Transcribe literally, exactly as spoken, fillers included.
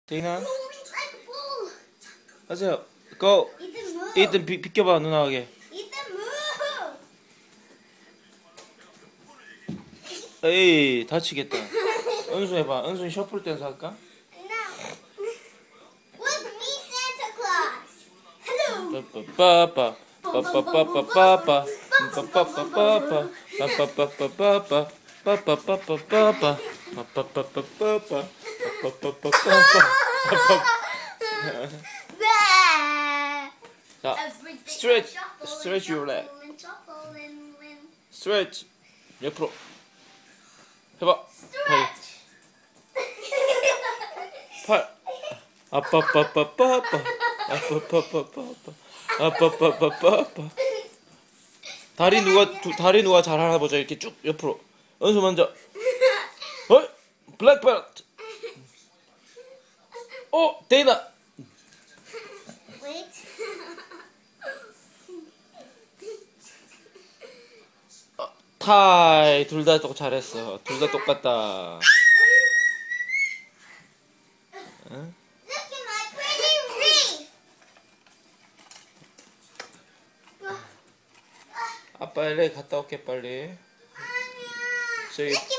데이나 하세요. 고. 이든 비, 비켜봐 누나에게. 에이 다치겠다. 은수 해봐. 은수 셔플 댄스 할까? 빠빠빠빠 빠빠빠빠빠 빠빠빠빠빠 빠빠빠빠빠 빠빠빠빠빠 빠빠빠빠빠 빠빠빠빠빠. 자, stretch, stretch your leg. stretch. 옆으로 해봐. 팔. 팔. 아빠빠빠빠빠. 아빠빠빠빠빠. 아빠빠빠빠빠. 다리 누가 두, 다리 누가 잘 하나 보자. 이렇게 쭉 옆으로. 은수 먼저. 어? 블랙벨트. 어, 데이나. 어, 타이. 둘 다 잘했어. 둘 다 똑같다. 응? 아빠 엘에이 갔다 올게 빨리. 저기